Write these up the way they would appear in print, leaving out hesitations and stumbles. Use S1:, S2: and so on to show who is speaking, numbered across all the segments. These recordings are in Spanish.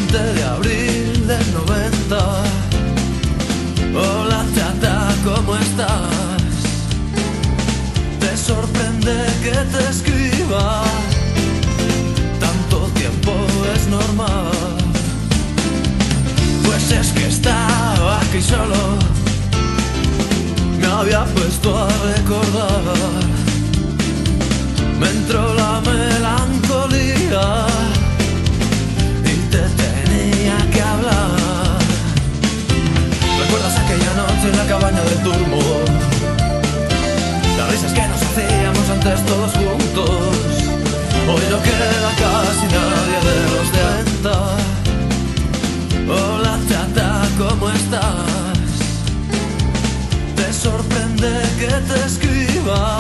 S1: 20 de abril del 90. Hola chata, ¿cómo estás? Te sorprende que te escriba. Tanto tiempo es normal. Pues es que estaba aquí solo. Me había puesto a recordar. Me entró la melancolía y te tenía que hablar. ¿Recuerdas aquella noche en la cabaña del Turmo? Las risas que nos hacíamos antes todos juntos. Hoy no queda casi nadie de los de 90. Hola chata, ¿cómo estás? Te sorprende que te escriba.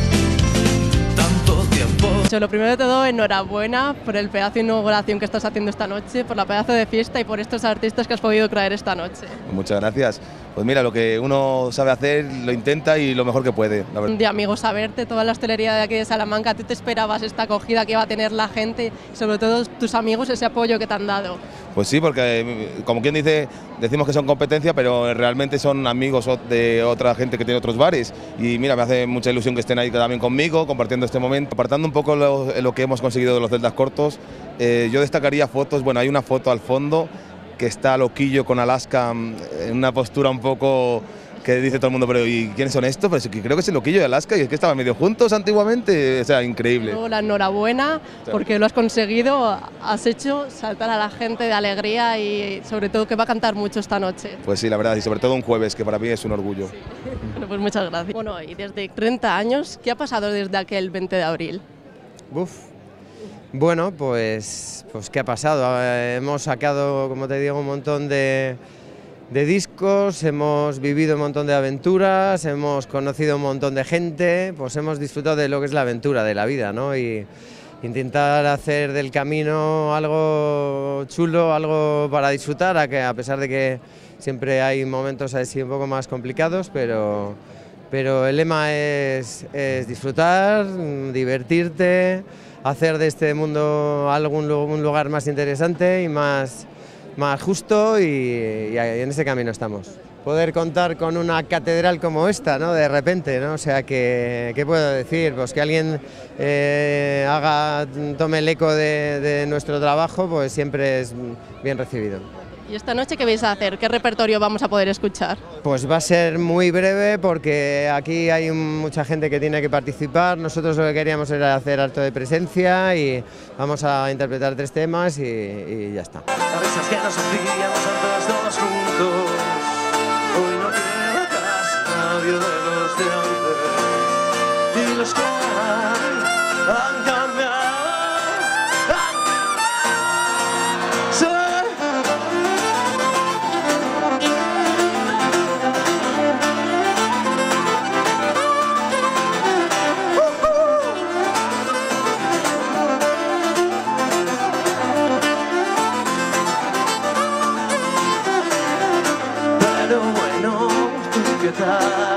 S2: Lo primero de todo, enhorabuena por el pedazo de inauguración que estás haciendo esta noche, por la pedazo de fiesta y por estos artistas que has podido traer esta noche.
S3: Muchas gracias. Pues mira, lo que uno sabe hacer lo intenta y lo mejor que puede, la verdad.
S2: De amigos a verte, toda la hostelería de aquí de Salamanca, ¿tú te esperabas esta acogida que iba a tener la gente y sobre todo tus amigos ese apoyo que te han dado?
S3: Pues sí, porque como quien dice, decimos que son competencia, pero realmente son amigos de otra gente que tiene otros bares. Y mira, me hace mucha ilusión que estén ahí también conmigo, compartiendo este momento. Apartando un poco lo que hemos conseguido de los celdas cortos, yo destacaría fotos. Bueno, hay una foto al fondo que está Loquillo con Alaska en una postura un poco que dice todo el mundo, pero ¿y quiénes son estos? Pues creo que es el Loquillo y Alaska, y es que estaban medio juntos antiguamente, o sea, increíble.
S2: La enhorabuena porque lo has conseguido, has hecho saltar a la gente de alegría y sobre todo que va a cantar mucho esta noche.
S3: Pues sí, la verdad, y sobre todo un jueves, que para mí es un orgullo.
S2: Sí. Bueno, pues muchas gracias. Bueno, y desde 30 años, ¿qué ha pasado desde aquel 20 de abril?
S4: Bueno, pues ¿qué ha pasado? Hemos sacado, como te digo, un montón de discos, hemos vivido un montón de aventuras, hemos conocido un montón de gente, pues hemos disfrutado de lo que es la aventura de la vida, ¿no? Y intentar hacer del camino algo chulo, algo para disfrutar, a pesar de que siempre hay momentos así un poco más complicados, pero el lema es disfrutar, divertirte, hacer de este mundo un lugar más interesante y más justo, y en ese camino estamos. Poder contar con una catedral como esta, ¿no? De repente, ¿no? O sea, ¿qué puedo decir? Pues que alguien tome el eco de nuestro trabajo, pues siempre es bien recibido.
S2: ¿Y esta noche qué vais a hacer? ¿Qué repertorio vamos a poder escuchar?
S4: Pues va a ser muy breve porque aquí hay mucha gente que tiene que participar. Nosotros lo que queríamos era hacer acto de presencia y vamos a interpretar 3 temas y ya está.
S1: Las risas que nos hacíamos antes todos juntos. Hoy no queda casi nadie de los de antes. Y los que han cambiado. Pero bueno, ¿tú qué tal?